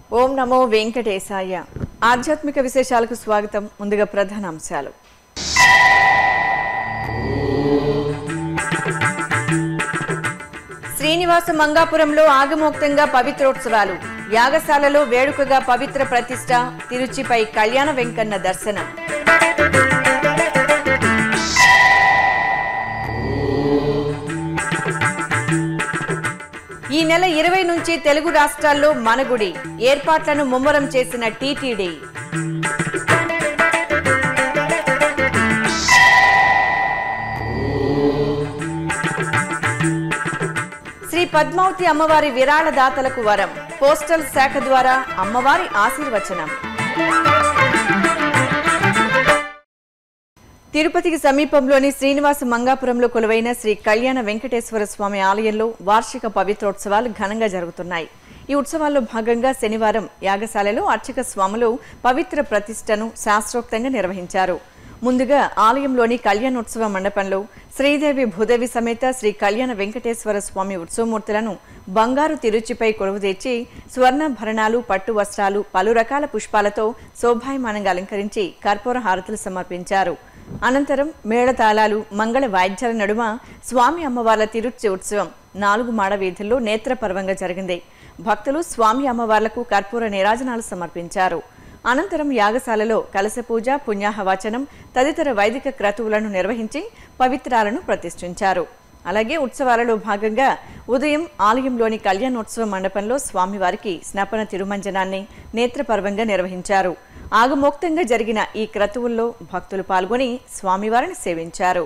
ఓం నమో వెంకటేశాయ. ఆధ్యాత్మిక విశేషాలకు స్వాగతం. ముందుగా ప్రధాన అంశాలు. శ్రీనివాస మంగాపురంలో ఆగమోక్తంగా పవిత్రోత్సవాలు. యాగశాలలో వేడుకగా పవిత్ర ప్రతిష్ఠ. తిరుచిపై కళ్యాణ వెంకన్న దర్శనం. ఈ నెల 20 నుంచి తెలుగు రాష్ట్రాల్లో మనగుడి ఏర్పాట్లను ముమ్మరం చేసిన టీటీడీ. శ్రీ పద్మావతి అమ్మవారి విరాళ దాతలకు వరం. పోస్టల్ శాఖ ద్వారా అమ్మవారి ఆశీర్వచనం. తిరుపతికి సమీపంలోని శ్రీనివాస మంగాపురంలో కొలువైన శ్రీ కళ్యాణ వెంకటేశ్వర స్వామి ఆలయంలో వార్షిక పవిత్రోత్సవాలు ఘనంగా జరుగుతున్నాయి. ఈ ఉత్సవాల్లో భాగంగా శనివారం యాగశాలలో అర్చక స్వాములు పవిత్ర ప్రతిష్టను శాస్త్రోక్తంగా నిర్వహించారు. ముందుగా ఆలయంలోని కళ్యాణోత్సవ మండపంలో శ్రీదేవి భూదేవి సమేత శ్రీ కళ్యాణ వెంకటేశ్వర స్వామి ఉత్సవమూర్తులను బంగారు తిరుచిపై కొలువుదీర్చి స్వర్ణాభరణాలు, పట్టు వస్త్రాలు, పలు రకాల పుష్పాలతో శోభాయమానంగా అలంకరించి కర్పూర హారతులు సమర్పించారు. అనంతరం మేళతాళాలు, మంగళ వాయిద్యాల నడుమ స్వామి అమ్మవార్ల తిరుచి ఉత్సవం 4 మాడ వీధుల్లో నేత్రపర్వంగా జరిగింది. భక్తులు స్వామి అమ్మవార్లకు కర్పూర నీరాజనాలు సమర్పించారు. అనంతరం యాగశాలలో కలశ పూజ, పుణ్యాహవాచనం తదితర వైదిక క్రతువులను నిర్వహించి పవిత్రాలను ప్రతిష్ఠించారు. అలాగే ఉత్సవాలలో భాగంగా ఉదయం ఆలయంలోని కళ్యాణోత్సవ మండపంలో స్వామివారికి స్నపన తిరుమంజనాన్ని నేత్రపర్వంగా నిర్వహించారు. ఆగమోక్తంగా జరిగిన ఈ క్రతువుల్లో భక్తులు పాల్గొని స్వామివారిని సేవించారు.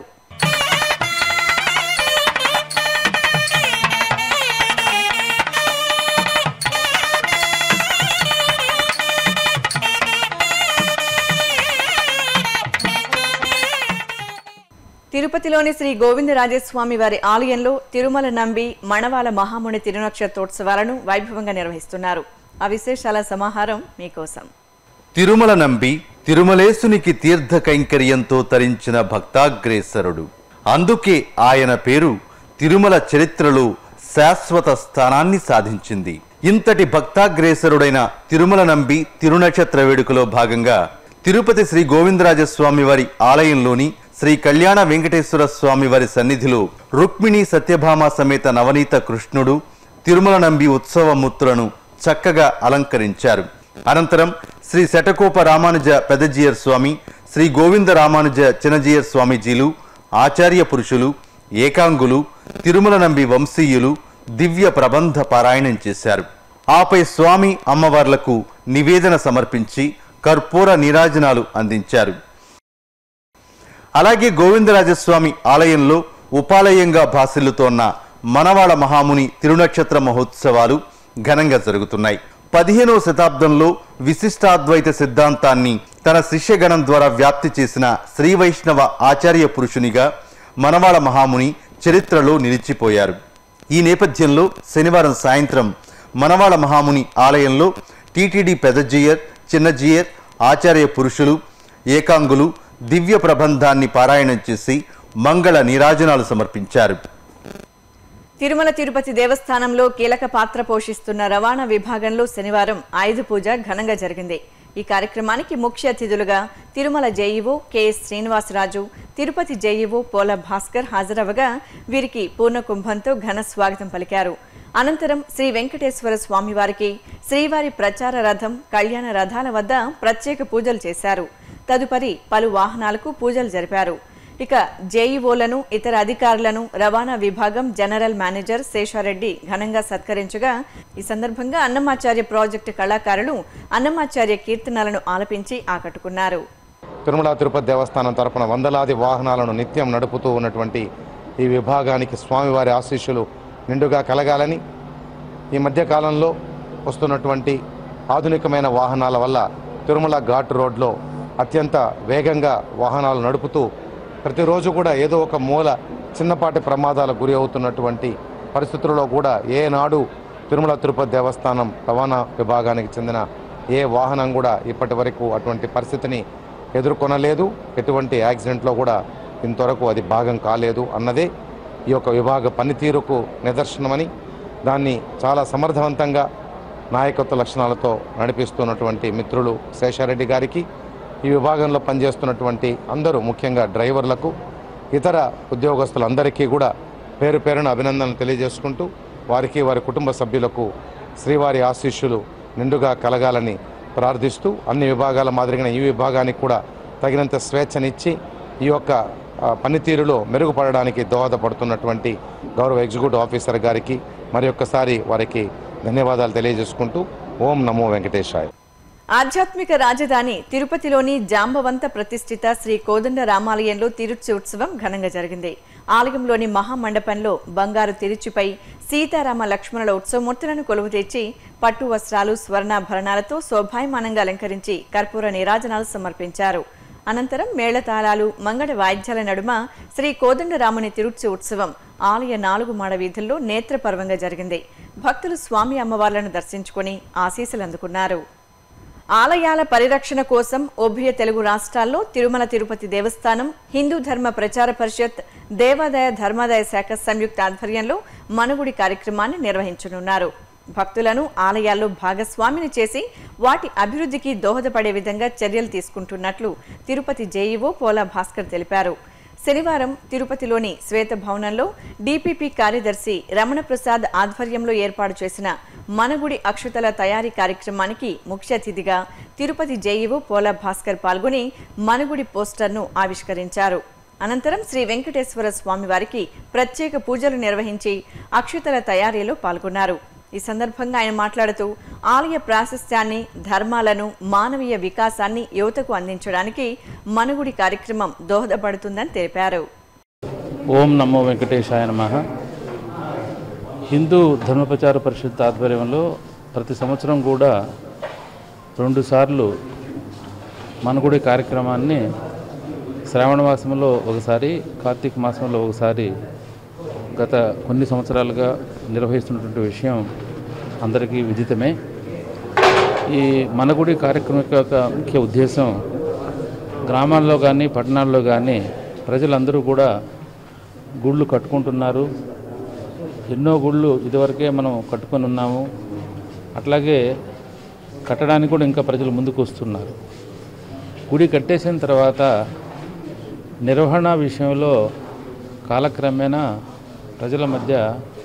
తిరుపతిలోని శ్రీ గోవిందరాజస్వామి వారి ఆలయంలో తిరుమల నంబి మణవాల మహాముని తిరునక్షత్రోత్సవాలను వైభవంగా నిర్వహిస్తున్నారు. ఆ విశేషాల సమాహారం మీకోసం. తిరుమల నంబి తిరుమలేశునికి తీర్థ కైంకర్యంతో తరించిన భక్తాగ్రేసరుడు. అందుకే ఆయన పేరు తిరుమల చరిత్రలో శాశ్వత స్థానాన్ని సాధించింది. ఇంతటి భక్తాగ్రేసరుడైన తిరుమల నంబి తిరునక్షత్ర వేడుకలో భాగంగా తిరుపతి శ్రీ గోవిందరాజస్వామి వారి ఆలయంలోని శ్రీ కళ్యాణ వెంకటేశ్వర స్వామి వారి సన్నిధిలో రుక్మిణి సత్యభామ సమేత నవనీత కృష్ణుడు తిరుమల నంబి ఉత్సవమూర్తులను చక్కగా అలంకరించారు. అనంతరం శ్రీ శటకోప రామానుజ పెదజీయర్ స్వామి, శ్రీ గోవింద రామానుజ చినజీయర్ స్వామీజీలు, ఆచార్య పురుషులు, ఏకాంగులు, తిరుమల నంబి వంశీయులు దివ్య ప్రబంధ పారాయణం చేశారు. ఆపై స్వామి అమ్మవార్లకు నివేదన సమర్పించి కర్పూర నీరాజనాలు అందించారు. అలాగే గోవిందరాజస్వామి ఆలయంలో ఉపాలయంగా భాసిల్లుతోన్న మనవాళ మహాముని తిరునక్షత్ర మహోత్సవాలు ఘనంగా జరుగుతున్నాయి. 15వ శతాబ్దంలో విశిష్టాద్వైత సిద్ధాంతాన్ని తన శిష్యగణం ద్వారా వ్యాప్తి చేసిన శ్రీ వైష్ణవ ఆచార్య పురుషునిగా మనవాళ మహాముని చరిత్రలో నిలిచిపోయారు. ఈ నేపథ్యంలో శనివారం సాయంత్రం మనవాళ మహాముని ఆలయంలో టీటీడీ పెదజీయర్, చిన్నజీయర్, ఆచార్య పురుషులు, ఏకాంగులు దివ్య ప్రబంధాన్ని పారాయణం చేసి మంగళ నీరాజనాలు సమర్పించారు. తిరుమల తిరుపతి దేవస్థానంలో కీలక పాత్ర పోషిస్తున్న రవాణా విభాగంలో శనివారం ఆయుధ పూజ ఘనంగా జరిగింది. ఈ కార్యక్రమానికి ముఖ్య అతిథులుగా Tirumala JEO KS Srinivasaraju, Tirupati JEO Pola Bhaskar హాజరవగా వీరికి పూర్ణ కుంభంతో ఘన స్వాగతం పలికారు. అనంతరం శ్రీ వెంకటేశ్వర స్వామివారికి శ్రీవారి ప్రచార రథం, కళ్యాణ రథాల వద్ద ప్రత్యేక పూజలు చేశారు. తదుపరి పలు వాహనాలకు పూజలు జరిపారు. ఇక జేఈఓలను, ఇతర అధికారులను రవాణా విభాగం జనరల్ మేనేజర్ శేషారెడ్డి ఘనంగా సత్కరించగా ఈ సందర్భంగా అన్నమాచార్య ప్రాజెక్టు కళాకారులు అన్నమాచార్య కీర్తనలను ఆలపించి ఆకట్టుకున్నారు. తిరుమల తిరుపతి దేవస్థానం తరపున వందలాది వాహనాలను నిత్యం నడుపుతూ ఉన్నటువంటి ఈ విభాగానికి స్వామివారి ఆశీస్సులు నిండుగా కలగాలని, ఈ మధ్యకాలంలో వస్తున్నటువంటి ఆధునికమైన వాహనాల వల్ల తిరుమల ఘాట్ రోడ్లో అత్యంత వేగంగా వాహనాలు నడుపుతూ ప్రతిరోజు కూడా ఏదో ఒక మూల చిన్నపాటి ప్రమాదాలకు గురి అవుతున్నటువంటి పరిస్థితుల్లో కూడా ఏనాడు తిరుమల తిరుపతి దేవస్థానం రవాణా విభాగానికి చెందిన ఏ వాహనం కూడా ఇప్పటి వరకు అటువంటి పరిస్థితిని ఎదుర్కొనలేదు. ఎటువంటి యాక్సిడెంట్లో కూడా ఇంతవరకు అది భాగం కాలేదు అన్నదే ఈ యొక్క విభాగ పనితీరుకు నిదర్శనమని, దాన్ని చాలా సమర్థవంతంగా నాయకత్వ లక్షణాలతో నడిపిస్తున్నటువంటి మిత్రులు శేషారెడ్డి గారికి, ఈ విభాగంలో పనిచేస్తున్నటువంటి అందరూ ముఖ్యంగా డ్రైవర్లకు, ఇతర ఉద్యోగస్తులందరికీ కూడా పేరు పేరున అభినందనలు తెలియజేసుకుంటూ వారికి వారి కుటుంబ సభ్యులకు శ్రీవారి ఆశీస్సులు నిండుగా కలగాలని ప్రార్థిస్తూ అన్ని విభాగాల మాదిరిగా ఈ విభాగానికి కూడా తగినంత స్వేచ్ఛనిచ్చి ఈ యొక్క పనితీరులో మెరుగుపడడానికి దోహదపడుతున్నటువంటి గౌరవ ఎగ్జిక్యూటివ్ ఆఫీసర్ గారికి మరి ఒక్కసారి వారికి ధన్యవాదాలు తెలియజేసుకుంటూ ఓం నమో వెంకటేశాయ. ఆధ్యాత్మిక రాజధాని తిరుపతిలోని జాంబవంత ప్రతిష్ఠిత శ్రీ కోదండ రామాలయంలో తిరుచి ఉత్సవం ఘనంగా జరిగింది. ఆలయంలోని మహామండపంలో బంగారు తిరుచిపై సీతారామ లక్ష్మణుల ఉత్సవమూర్తులను కొలువు తెచ్చి పట్టు వస్త్రాలు స్వర్ణాభరణాలతో శోభాయమానంగా అలంకరించి కర్పూర నీరాజనాలు సమర్పించారు. అనంతరం మేళతాళాలు మంగళ వాయిద్యాల నడుమ శ్రీ కోదండరాముని తిరుచి ఉత్సవం ఆలయ 4 మాడ వీధుల్లో నేత్రపర్వంగా జరిగింది. భక్తులు స్వామి అమ్మవార్లను దర్శించుకుని ఆశీస్సులు అందుకున్నారు. ఆలయాల పరిరక్షణ కోసం ఉభయ తెలుగు రాష్ట్రాల్లో తిరుమల తిరుపతి దేవస్థానం, హిందూ ధర్మ ప్రచార పరిషత్, దేవాదాయ ధర్మాదాయ శాఖ సంయుక్త ఆధ్వర్యంలో మనుగుడి కార్యక్రమాన్ని నిర్వహించనున్నారు. భక్తులను ఆలయాల్లో భాగస్వామిని చేసి వాటి అభివృద్ధికి దోహదపడే విధంగా చర్యలు తీసుకుంటున్నట్లు తిరుపతి జేఈఓ పోలా భాస్కర్ తెలిపారు. శనివారం తిరుపతిలోని శ్వేత భవనంలో డీపీపీ కార్యదర్శి రమణ ప్రసాద్ ఆధ్వర్యంలో ఏర్పాటు చేసిన మనగుడి అక్షతల తయారీ కార్యక్రమానికి ముఖ్య అతిథిగా తిరుపతి జేఈఓ పోలా భాస్కర్ పాల్గొని మనగుడి పోస్టర్ను ఆవిష్కరించారు. అనంతరం శ్రీ వెంకటేశ్వర స్వామి వారికి ప్రత్యేక పూజలు నిర్వహించి అక్షతల తయారీలో పాల్గొన్నారు. ఈ సందర్భంగా ఆయన మాట్లాడుతూ ఆలయ ప్రాశస్త్యాన్ని, ధర్మాలను, మానవీయ వికాసాన్ని యువతకు అందించడానికి మనగుడి కార్యక్రమం దోహదపడుతుందని తెలిపారు. ఓం నమో వెంకటేశాయ నమః. హిందూ ధర్మ ప్రచార పరిషత్ ఆధ్వర్యంలో ప్రతి సంవత్సరం కూడా 2 సార్లు మనగుడి కార్యక్రమాన్ని శ్రావణ మాసంలో ఒకసారి, కార్తీక మాసంలో ఒకసారి గత కొన్ని సంవత్సరాలుగా నిర్వహిస్తున్నటువంటి విషయం అందరికీ విదితమే. ఈ మనగుడి కార్యక్రమం యొక్క ముఖ్య ఉద్దేశం గ్రామాల్లో కానీ పట్టణాల్లో కానీ ప్రజలందరూ కూడా గుళ్ళు కట్టుకుంటున్నారు. ఎన్నో గుళ్ళు ఇదివరకే మనం కట్టుకొని ఉన్నాము. అట్లాగే కట్టడానికి కూడా ఇంకా ప్రజలు ముందుకు వస్తున్నారు. గుడి కట్టేసిన తర్వాత నిర్వహణ విషయంలో కాలక్రమేణా ప్రజల మధ్య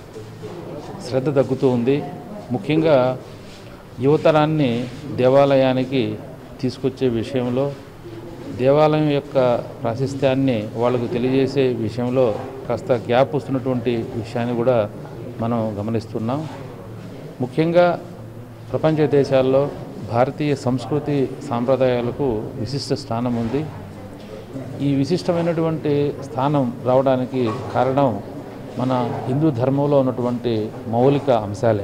శ్రద్ధ తగ్గుతూ ఉంది. ముఖ్యంగా యువతరాన్ని దేవాలయానికి తీసుకొచ్చే విషయంలో, దేవాలయం యొక్క ప్రాశస్త్యాన్ని వాళ్ళకు తెలియజేసే విషయంలో కాస్త గ్యాప్ వస్తున్నటువంటి విషయాన్ని కూడా మనం గమనిస్తున్నాం. ముఖ్యంగా ప్రపంచ దేశాల్లో భారతీయ సంస్కృతి సాంప్రదాయాలకు విశిష్ట స్థానం ఉంది. ఈ విశిష్టమైనటువంటి స్థానం రావడానికి కారణం మన హిందూ ధర్మంలో ఉన్నటువంటి మౌలిక అంశాలే.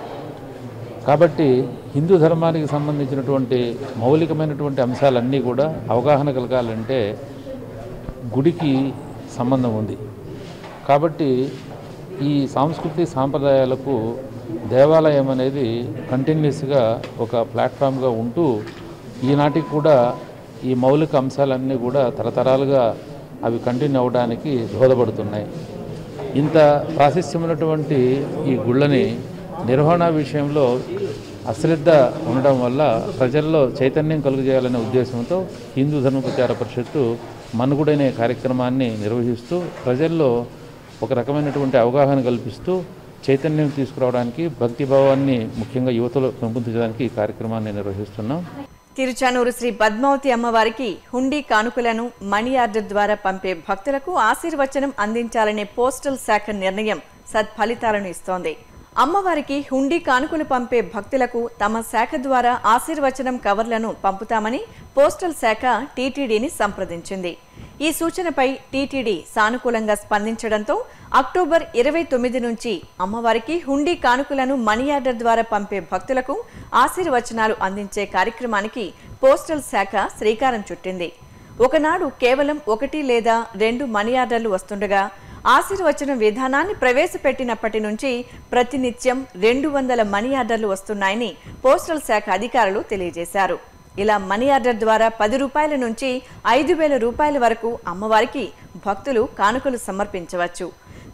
కాబట్టి హిందూ ధర్మానికి సంబంధించినటువంటి మౌలికమైనటువంటి అంశాలన్నీ కూడా అవగాహన కలగాలంటే గుడికి సంబంధం ఉంది. కాబట్టి ఈ సాంస్కృతి సాంప్రదాయాలకు దేవాలయం అనేది కంటిన్యూస్గా ఒక ప్లాట్ఫామ్గా ఉంటూ ఈనాటికి కూడా ఈ మౌలిక అంశాలన్నీ కూడా తరతరాలుగా అవి కంటిన్యూ అవ్వడానికి దోహదపడుతున్నాయి. ఇంత ప్రాశస్త్యమైనటువంటి ఈ గుళ్ళని నిర్వహణ విషయంలో అశ్రద్ధ ఉండడం వల్ల ప్రజల్లో చైతన్యం కలుగజేయాలనే ఉద్దేశంతో హిందూ ధర్మ ప్రచార పరిషత్తు మనుగుడనే కార్యక్రమాన్ని నిర్వహిస్తూ ప్రజల్లో ఒక రకమైనటువంటి అవగాహన కల్పిస్తూ చైతన్యం తీసుకురావడానికి, భక్తిభావాన్ని ముఖ్యంగా యువతలో పెంపొందించడానికి ఈ కార్యక్రమాన్ని నిర్వహిస్తున్నాం. తిరుచానూరు శ్రీ పద్మావతి అమ్మవారికి హుండీ కానుకలను మనీ ఆర్డర్ ద్వారా పంపే భక్తులకు ఆశీర్వచనం అందించాలనే పోస్టల్ శాఖ నిర్ణయం సత్ఫలితాలను ఇస్తోంది. అమ్మవారికి హుండీ కానుకలు పంపే భక్తులకు తమ శాఖ ద్వారా ఆశీర్వచనం కవర్లను పంపుతామని పోస్టల్ శాఖ టీటీడీని సంప్రదించింది. ఈ సూచనపై టీటీడీ సానుకూలంగా స్పందించడంతో అక్టోబర్ 29 నుంచి అమ్మవారికి హుండీ కానుకలను మనీ ఆర్డర్ ద్వారా పంపే భక్తులకు ఆశీర్వచనాలు అందించే కార్యక్రమానికి పోస్టల్ శాఖ శ్రీకారం చుట్టింది. ఒకనాడు కేవలం 1 లేదా 2 మనీ ఆర్డర్లు వస్తుండగా ఆశీర్వచనం విధానాన్ని ప్రవేశపెట్టినప్పటి నుంచి ప్రతినిత్యం 200 మనీ ఆర్డర్లు వస్తున్నాయని పోస్టల్ శాఖ అధికారులు తెలియజేశారు. ఇలా మనీ ఆర్డర్ ద్వారా 10 రూపాయల నుంచి 5,000 రూపాయల వరకు అమ్మవారికి భక్తులు కానుకలు సమర్పించవచ్చు.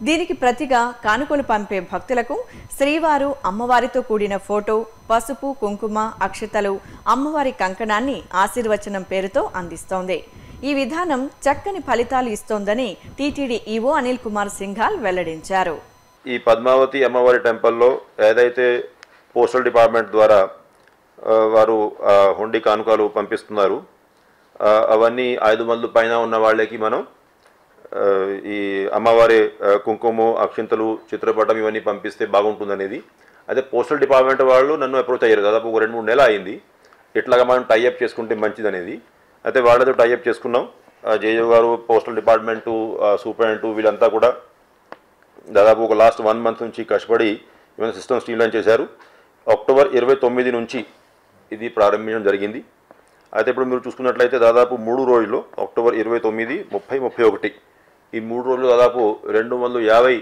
దీనికి ప్రతిగా కానుకలు పంపే భక్తులకు శ్రీవారు అమ్మవారితో కూడిన ఫోటో, పసుపు, కుంకుమ, అక్షతలు, అమ్మవారి కంకణాన్ని ఆశీర్వచనం పేరుతో అందిస్తోంది. ఈ విధానం చక్కని ఫలితాలు ఇస్తోందని టీటీడీ ఈవో అనిల్ కుమార్ సింఘాల్ వెల్లడించారు. ఈ పద్మావతి అమ్మవారి టెంపుల్లో ఏదైతే పోస్టల్ డిపార్ట్మెంట్ ద్వారా వారు హుండీ కానుకలు పంపిస్తున్నారు, అవన్నీ 500 పైన ఉన్న వాళ్ళకి మనం ఈ అమ్మవారి కుంకుమ, అక్షింతలు, చిత్రపటం ఇవన్నీ పంపిస్తే బాగుంటుందనేది. అదే పోస్టల్ డిపార్ట్మెంట్ వాళ్ళు నన్ను అప్రోచ్ అయ్యారు. దాదాపు 2-3 నెలలు అయింది ఇట్లాగా మనం టైఅప్ చేసుకుంటే మంచిదనేది. అయితే వాళ్ళతో టైఅప్ చేసుకున్నాం. జేజో గారు, పోస్టల్ డిపార్ట్మెంటు, సూపరింటెండెంట్ వీళ్ళంతా కూడా దాదాపు ఒక లాస్ట్ 1 మంత్ నుంచి కష్టపడి ఇవన్నీ సిస్టమ్ స్ట్రీమ్లైన్ చేశారు. అక్టోబర్ 29 నుంచి ఇది ప్రారంభించడం జరిగింది. అయితే ఇప్పుడు మీరు చూసుకున్నట్లయితే దాదాపు 3 రోజుల్లో అక్టోబర్ 29, 30, 31 ఈ 3 రోజులు దాదాపు 250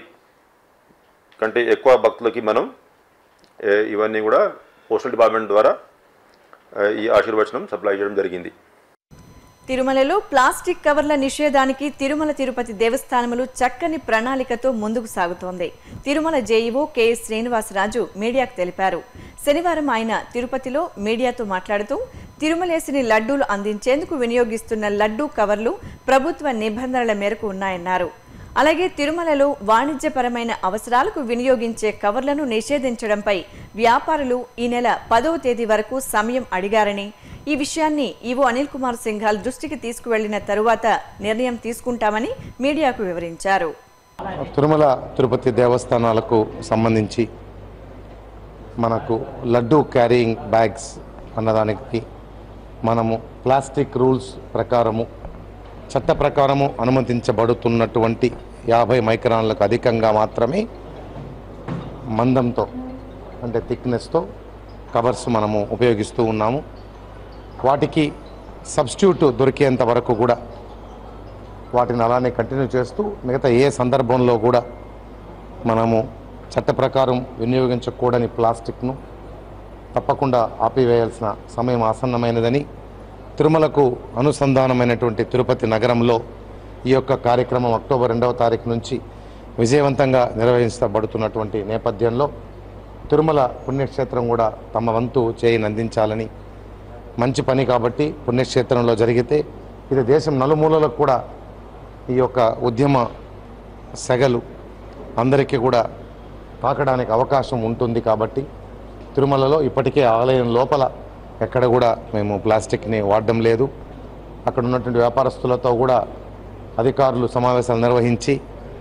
కంటే ఎక్కువ భక్తులకి మనం ఇవన్నీ కూడా పోస్టల్ డిపార్ట్మెంట్ ద్వారా ఈ ఆశీర్వచనం సప్లై చేయడం జరిగింది. తిరుమలలో ప్లాస్టిక్ కవర్ల నిషేధానికి తిరుమల తిరుపతి దేవస్థానములు చక్కని ప్రణాళికతో ముందుకు సాగుతోంది. తిరుమల జేఈఓ కెఎస్ శ్రీనివాసరాజు మీడియాకు తెలిపారు. శనివారం ఆయన తిరుపతిలో మీడియాతో మాట్లాడుతూ తిరుమలేసిని లడ్డూలు అందించేందుకు వినియోగిస్తున్న లడ్డూ కవర్లు ప్రభుత్వ నిబంధనల మేరకు ఉన్నాయన్నారు. అలాగే తిరుమలలో వాణిజ్యపరమైన అవసరాలకు వినియోగించే కవర్లను నిషేధించడంపై వ్యాపారులు ఈ నెల 10వ తేదీ వరకు సమయం అడిగారని, ఈ విషయాన్ని ఈవో అనిల్ కుమార్ సింఘాల్ దృష్టికి తీసుకువెళ్లిన తరువాత నిర్ణయం తీసుకుంటామని మీడియాకు వివరించారు. తిరుమల తిరుపతి దేవస్థానాలకు సంబంధించి మనకు లడ్డూ క్యారీయింగ్ బ్యాగ్స్ అన్నదానికి మనము ప్లాస్టిక్ రూల్స్ ప్రకారము, చట్ట ప్రకారము అనుమతించబడుతున్నటువంటి 50 మైక్రాన్లకు అధికంగా మాత్రమే మందంతో అంటే థిక్నెస్తో కవర్స్ మనము ఉపయోగిస్తూ ఉన్నాము. వాటికి సబ్స్టిట్యూట్ దొరికేంత వరకు కూడా వాటిని అలానే కంటిన్యూ చేస్తూ మిగతా ఏ సందర్భంలో కూడా మనము చట్ట ప్రకారం వినియోగించకూడని ప్లాస్టిక్ను తప్పకుండా ఆపివేయాల్సిన సమయం ఆసన్నమైనదని, తిరుమలకు అనుసంధానమైనటువంటి తిరుపతి నగరంలో ఈ యొక్క కార్యక్రమం అక్టోబర్ 2వ తారీఖు నుంచి విజయవంతంగా నిర్వహించబడుతున్నటువంటి నేపథ్యంలో తిరుమల పుణ్యక్షేత్రం కూడా తమ వంతు చేయిని అందించాలని, మంచి పని కాబట్టి పుణ్యక్షేత్రంలో జరిగితే ఇది దేశం నలుమూలలకు కూడా ఈ యొక్క ఉద్యమ సెగలు అందరికీ కూడా తాకడానికి అవకాశం ఉంటుంది. కాబట్టి తిరుమలలో ఇప్పటికే ఆలయం లోపల ఎక్కడ కూడా మేము ప్లాస్టిక్ని వాడడం లేదు. అక్కడ ఉన్నటువంటి వ్యాపారస్తులతో కూడా అధికారులు సమావేశాలు నిర్వహించి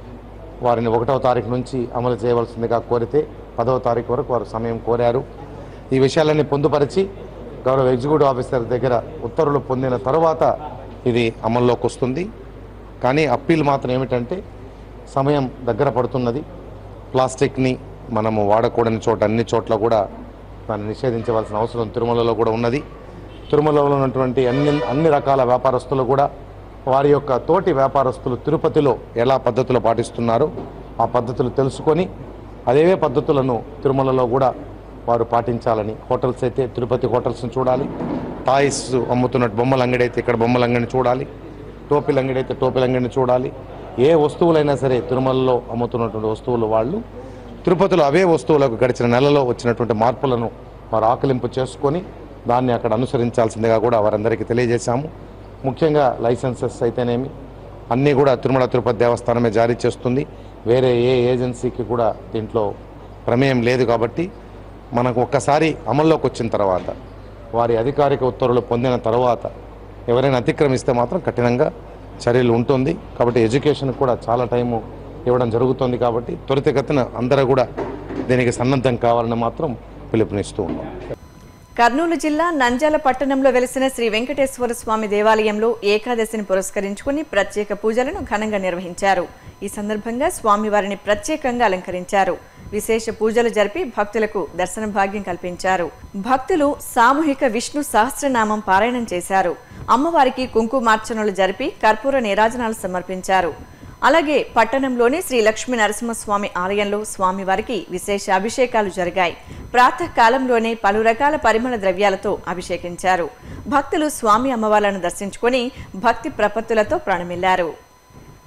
వారిని 1వ తారీఖు నుంచి అమలు చేయవలసిందిగా కోరితే 10వ తారీఖు వరకు వారు సమయం కోరారు. ఈ విషయాలన్నీ పొందుపరిచి గౌరవ ఎగ్జిక్యూటివ్ ఆఫీసర్ దగ్గర ఉత్తర్వులు పొందిన తర్వాత ఇది అమల్లోకి వస్తుంది. కానీ అప్పీల్ మాత్రం ఏమిటంటే సమయం దగ్గర పడుతున్నది. ప్లాస్టిక్ని మనము వాడకూడని చోట అన్ని చోట్ల కూడా దాన్ని నిషేధించవలసిన అవసరం తిరుమలలో కూడా ఉన్నది. తిరుమలలో ఉన్నటువంటి అన్ని రకాల వ్యాపారస్తులు కూడా వారి యొక్క తోటి వ్యాపారస్తులు తిరుపతిలో ఎలా పద్ధతులు పాటిస్తున్నారో ఆ పద్ధతులు తెలుసుకొని అదే పద్ధతులను తిరుమలలో కూడా వారు పాటించాలని, హోటల్స్ అయితే తిరుపతి హోటల్స్ని చూడాలి, టాయ్స్ అమ్ముతున్నట్టు బొమ్మల అంగడి అయితే ఇక్కడ బొమ్మల అంగడిని చూడాలి, టోపీల అంగడి అయితే టోపీల అంగడిని చూడాలి. ఏ వస్తువులైనా సరే తిరుమలలో అమ్ముతున్నటువంటి వస్తువులు వాళ్ళు తిరుపతిలో అవే వస్తువులకు గడిచిన నెలలో వచ్చినటువంటి మార్పులను వారు ఆకలింపు చేసుకొని దాన్ని అక్కడ అనుసరించాల్సిందిగా కూడా వారందరికీ తెలియజేశాము. ముఖ్యంగా లైసెన్సెస్ అయితేనేమి అన్నీ కూడా తిరుమల తిరుపతి దేవస్థానమే జారీ చేస్తుంది. వేరే ఏ ఏజెన్సీకి కూడా దీంట్లో ప్రమేయం లేదు. కాబట్టి మనకు ఒక్కసారి అమల్లోకి వచ్చిన తర్వాత వారి అధికారిక ఉత్తర్వులు పొందిన తర్వాత ఎవరైనా అతిక్రమిస్తే మాత్రం కఠినంగా చర్యలు ఉంటుంది. కాబట్టి ఎడ్యుకేషన్ కూడా చాలా టైము ఇవ్వడం జరుగుతుంది. కాబట్టి త్వరితగతిన అందరూ కూడా దీనికి సన్నద్ధం కావాలని మాత్రం పిలుపునిస్తూ ఉన్నాం. కర్నూలు జిల్లా నంద్యాల పట్టణంలో వెలిసిన శ్రీ వెంకటేశ్వర స్వామి దేవాలయంలో ఏకాదశిని పురస్కరించుకుని ప్రత్యేక పూజలను ఘనంగా నిర్వహించారు. ఈ సందర్భంగా స్వామివారిని ప్రత్యేకంగా అలంకరించారు. విశేష పూజలు జరిపి భక్తులకు దర్శన భాగ్యం కల్పించారు. భక్తులు సామూహిక విష్ణు సహస్రనామం పారాయణం చేశారు. అమ్మవారికి కుంకుమార్చనలు జరిపి కర్పూర నీరాజనాలు సమర్పించారు. అలాగే పట్టణంలోని శ్రీ లక్ష్మీ నరసింహస్వామి ఆలయంలో స్వామివారికి విశేష అభిషేకాలు జరిగాయి. ప్రాతకాలంలోనే పలు రకాల పరిమళ ద్రవ్యాలతో అభిషేకించారు. భక్తులు స్వామి అమ్మవార్లను దర్శించుకొని భక్తి ప్రపత్తులతో ప్రాణమిల్లారు.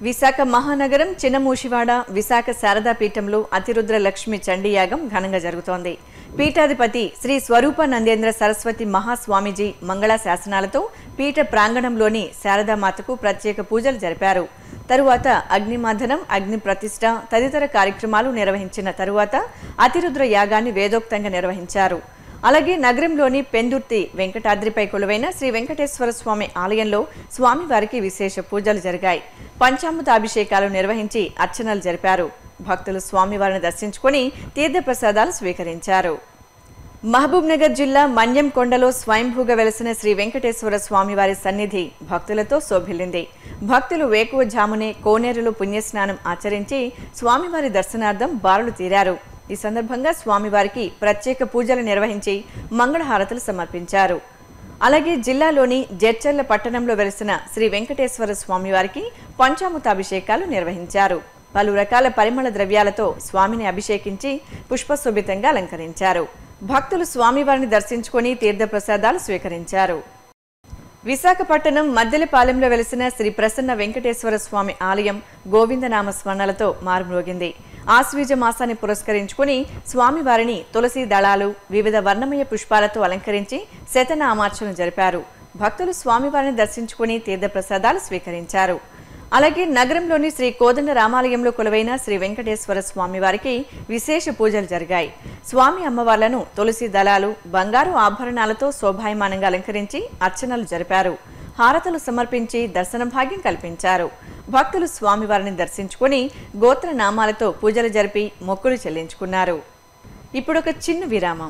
విశాఖ మహానగరం చిన్నమూషివాడ విశాఖ శారదా పీఠంలో అతిరుద్ర లక్ష్మి చండీయాగం ఘనంగా జరుగుతోంది. పీఠాధిపతి శ్రీ స్వరూపానందేంద్ర సరస్వతి మహాస్వామీజీ మంగళ శాసనాలతో పీఠ ప్రాంగణంలోని శారదామాతకు ప్రత్యేక పూజలు జరిపారు. తరువాత అగ్నిమాధనం, అగ్ని ప్రతిష్ఠ తదితర కార్యక్రమాలు నిర్వహించిన తరువాత అతిరుద్ర యాగాన్ని వేదోక్తంగా నిర్వహించారు. అలాగే నగరంలోని పెందుర్తి వెంకటాద్రిపై కొలువైన శ్రీ వెంకటేశ్వర స్వామి ఆలయంలో స్వామివారికి విశేష పూజలు జరిగాయి. పంచామృత అభిషేకాలు నిర్వహించి అర్చనలు జరిపారు. భక్తులు స్వామివారిని దర్శించుకుని తీర్థప్రసాదాలు స్వీకరించారు. మహబూబ్ నగర్ జిల్లా మన్యం కొండలో స్వయంభూగా వెలసిన శ్రీ వెంకటేశ్వర స్వామివారి సన్నిధి భక్తులతో శోభిల్లింది. భక్తులు వేకువజామునే కోనేరులో పుణ్యస్నానం ఆచరించి స్వామివారి దర్శనార్థం బారులు తీరారు. ఈ సందర్భంగా స్వామివారికి ప్రత్యేక పూజలు నిర్వహించి మంగళహారతులు సమర్పించారు. అలాగే జిల్లాలోని జడ్చర్ల పట్టణంలో వెలిసిన శ్రీ వెంకటేశ్వర స్వామివారికి పంచామృతాభిషేకాలు నిర్వహించారు. పలు రకాల పరిమళ ద్రవ్యాలతో స్వామిని అభిషేకించి పుష్పశోభితంగా అలంకరించారు. భక్తులు స్వామివారిని దర్శించుకుని తీర్థప్రసాదాలు స్వీకరించారు. విశాఖపట్నం మద్దెలపాలెంలో వెలిసిన శ్రీ ప్రసన్న వెంకటేశ్వర స్వామి ఆలయం గోవిందనామ స్మరణలతో మారుమ్రోగింది. ఆశ్వీజ మాసాన్ని పురస్కరించుకుని స్వామివారిని తులసి దళాలు, వివిధ వర్ణమయ పుష్పాలతో అలంకరించి శతనామార్చన జరిపారు. భక్తులు స్వామివారిని దర్శించుకుని తీర్థప్రసాదాలు స్వీకరించారు. అలాగే నగరంలోని శ్రీ కోదండ రామాలయంలో కొలువైన శ్రీ వెంకటేశ్వర స్వామివారికి విశేష పూజలు జరిగాయి. స్వామి అమ్మవార్లను తులసి దళాలు, బంగారు ఆభరణాలతో శోభాయమానంగా అలంకరించి అర్చనలు జరిపారు. హారతలు సమర్పించి దర్శన భాగ్యం కల్పించారు. భక్తులు స్వామివారిని దర్శించుకుని గోత్ర నామాలతో పూజలు జరిపి మొక్కులు చెల్లించుకున్నారు. ఇప్పుడొక చిన్న విరామం.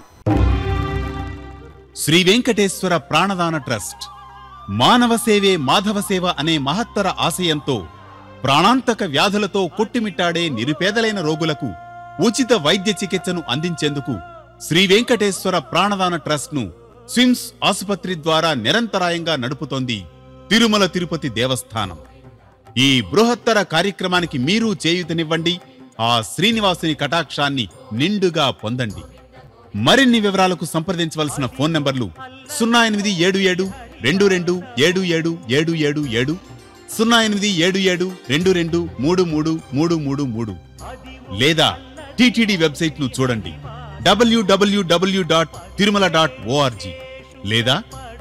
శ్రీ వెంకటేశ్వర ప్రాణదాన ట్రస్ట్ మానవ సేవే మాధవ సేవ అనే మహత్తర ఆశయంతో ప్రాణాంతక వ్యాధులతో కొట్టుమిట్టాడే నిరుపేదలైన రోగులకు ఉచిత వైద్య చికిత్సను అందించేందుకు శ్రీ వెంకటేశ్వర ప్రాణదాన ట్రస్ట్ ను స్విమ్స్ ఆసుపత్రి ద్వారా నిరంతరాయంగా నడుపుతోంది తిరుమల తిరుపతి దేవస్థానం. ఈ బృహత్తర కార్యక్రమానికి మీరు చేయూతనివ్వండి. ఆ శ్రీనివాసుని కటాక్షాన్ని నిండుగా పొందండి. మరిన్ని వివరాలకు సంప్రదించవలసిన ఫోన్ నంబర్లు 0877 22 777777, 0877 22 333333 లేదా టిటిడి వెబ్సైట్ ను చూడండి www.tirumala.org లేదా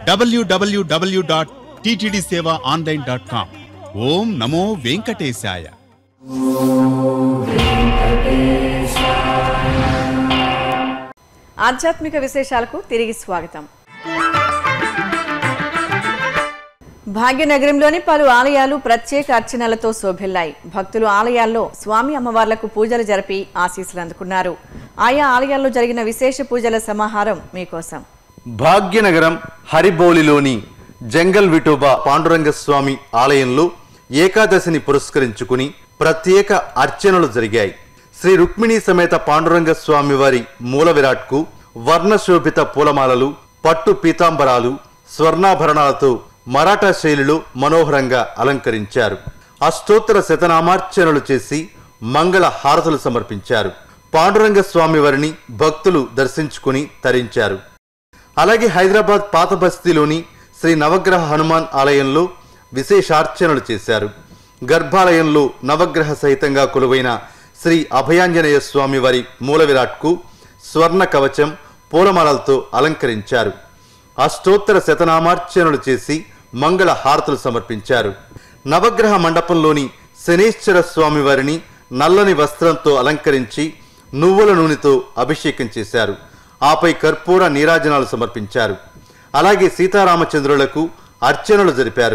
www.ttdsevaonline.com. ఓం నమో వెంకటేశాయ. ఆధ్యాత్మిక విశేషాలకు తిరిగి స్వాగతం. భాగ్యనగరంలోని పలు ఆలయాలు ప్రత్యేక అర్చనలతో శోభిల్లాయి. భక్తులు ఆలయాల్లో స్వామి అమ్మవార్లకు పూజలు జరిపి ఆశీస్సులు అందుకున్నారు. ఆయా ఆలయాల్లో జరిగిన విశేష పూజల సమాహారం మీకోసం. భాగ్యనగరం హరిబౌలిలోని జంగల్ విఠోబా పాండురంగస్వామి ఆలయంలో ఏకాదశిని పురస్కరించుకుని ప్రత్యేక అర్చనలు జరిగాయి. శ్రీ రుక్మిణీ సమేత పాండురంగస్వామి వారి మూల విరాట్కు వర్ణశోభిత పూలమాలలు, పట్టు పీతాంబరాలు, స్వర్ణాభరణాలతో మరాఠా శైలిలో మనోహరంగా అలంకరించారు. అష్టోత్తర శతనామార్చనలు చేసి మంగళ హారతులు సమర్పించారు. పాండురంగ స్వామి వారిని భక్తులు దర్శించుకుని తరించారు. అలాగే హైదరాబాద్ పాత బస్తీలోని శ్రీ నవగ్రహ హనుమాన్ ఆలయంలో విశేషార్చనలు చేశారు. గర్భాలయంలో నవగ్రహ సహితంగా కొలువైన శ్రీ అభయాంజనేయ స్వామి వారి మూల విరాట్కు స్వర్ణ కవచం, పూలమాలలతో అలంకరించారు. అష్టోత్తర శతనామార్చనలు చేసి మంగళ హారతులు సమర్పించారు. నవగ్రహ మండపంలోని శనీశ్వర స్వామి వారిని నల్లని వస్త్రంతో అలంకరించి నువ్వుల నూనెతో అభిషేకం చేశారు. ఆపై కర్పూర నీరాజనాలు సమర్పించారు. అలాగే సీతారామచంద్రులకు అర్చనలు జరిపారు.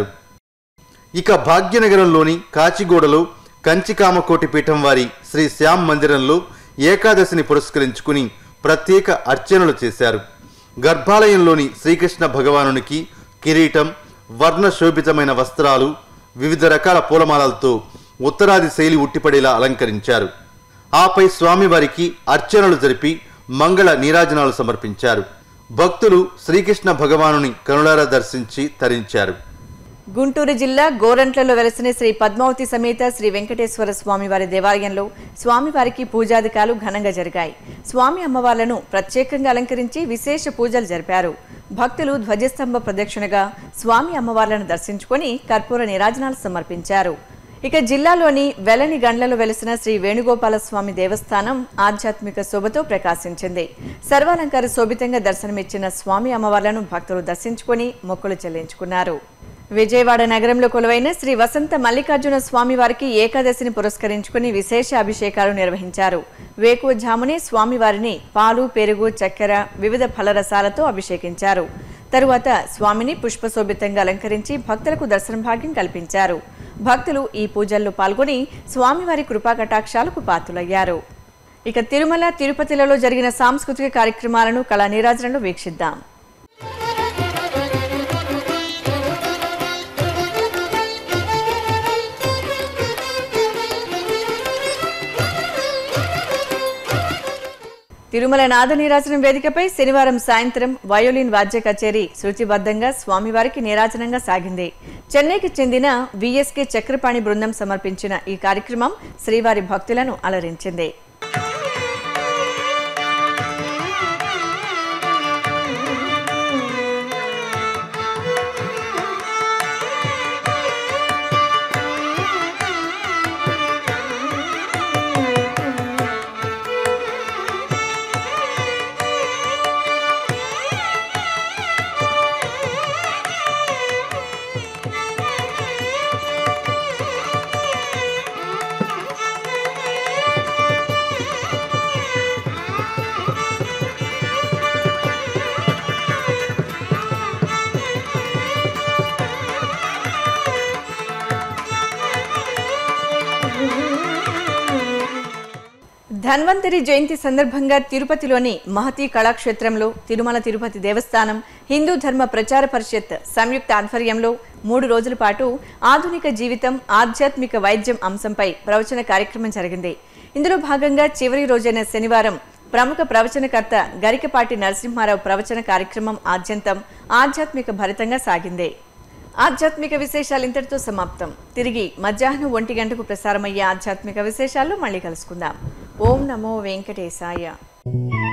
ఇక భాగ్యనగరంలోని కాచిగూడలో కంచికామకోటి పీఠం వారి శ్రీ శ్యామ్ మందిరంలో ఏకాదశిని పురస్కరించుకుని ప్రత్యేక అర్చనలు చేశారు. గర్భాలయంలోని శ్రీకృష్ణ భగవానునికి కిరీటం, వర్ణశోభితమైన వస్త్రాలు, వివిధ రకాల పూలమాలలతో ఉత్తరాది శైలి ఉట్టిపడేలా అలంకరించారు. ఆపై స్వామివారికి అర్చనలు జరిపి మంగళ నీరాజనాలు సమర్పించారు. భక్తులు శ్రీకృష్ణ భగవానుని కనులారా దర్శించి తరించారు. గుంటూరు జిల్లా గోరంట్లలో వెలసిన శ్రీ పద్మావతి సమేత శ్రీ వెంకటేశ్వర స్వామివారి దేవాలయంలో స్వామివారికి పూజాధికాలు ఘనంగా జరిగాయి. స్వామి అమ్మవార్లను ప్రత్యేకంగా అలంకరించి విశేష పూజలు జరిపారు. భక్తులు ధ్వజస్తంభ ప్రదక్షిణగా స్వామి అమ్మవార్లను దర్శించుకొని కర్పూర నీరాజనాలు సమర్పించారు. ఇక జిల్లాలోని వెలని గండ్లలో వెలిసిన శ్రీ వేణుగోపాల స్వామి దేవస్థానం ఆధ్యాత్మిక శోభతో ప్రకాశించింది. సర్వాలంకార శోభితంగా దర్శనమిచ్చిన స్వామి అమ్మవార్లను భక్తులు దర్శించుకుని మొక్కులు చెల్లించుకున్నారు. విజయవాడ నగరంలో కొలువైన శ్రీ వసంత మల్లికార్జున స్వామి వారికి ఏకాదశిని పురస్కరించుకుని విశేష అభిషేకాలు నిర్వహించారు. వేకువజామునే స్వామివారిని పాలు, పెరుగు, చక్కెర, వివిధ ఫలరసాలతో అభిషేకించారు. తరువాత స్వామిని పుష్పశోభితంగా అలంకరించి భక్తులకు దర్శన భాగ్యం కల్పించారు. భక్తులు ఈ పూజల్లో పాల్గొని స్వామివారి కృపాకటాక్షాలకు పాత్రులయ్యారు. ఇక తిరుమల, తిరుపతిలలో జరిగిన సాంస్కృతిక కార్యక్రమాలను కళా నీరాజనంలో వీక్షిద్దాం. తిరుమల నాద నీరాజనం వేదికపై శనివారం సాయంత్రం వయోలిన్ వాద్య కచేరీ శృతిబద్ధంగా స్వామివారికి నీరాజనంగా సాగింది. చెన్నైకి చెందిన విఎస్కే చక్రపాణి బృందం సమర్పించిన ఈ కార్యక్రమం శ్రీవారి భక్తులను అలరించింది. ధన్వంతరి జయంతి సందర్భంగా తిరుపతిలోని మహతి కళాక్షేత్రంలో తిరుమల తిరుపతి దేవస్థానం, హిందూ ధర్మ ప్రచార పరిషత్ సంయుక్త ఆధ్వర్యంలో 3 రోజుల పాటు ఆధునిక జీవితం, ఆధ్యాత్మిక వైద్యం అంశంపై ప్రవచన కార్యక్రమం జరిగింది. ఇందులో భాగంగా చివరి రోజైన శనివారం ప్రముఖ ప్రవచనకర్త గరికపాటి నరసింహారావు ప్రవచన కార్యక్రమం ఆద్యంతం ఆధ్యాత్మిక భరితంగా సాగింది. ఆధ్యాత్మిక విశేషాలు ఇంతటితో సమాప్తం. తిరిగి మధ్యాహ్నం 1 గంటకు ప్రసారమయ్యే ఆధ్యాత్మిక విశేషాల్లో మళ్ళీ కలుసుకుందాం. ఓం నమో వెంకటేశాయ.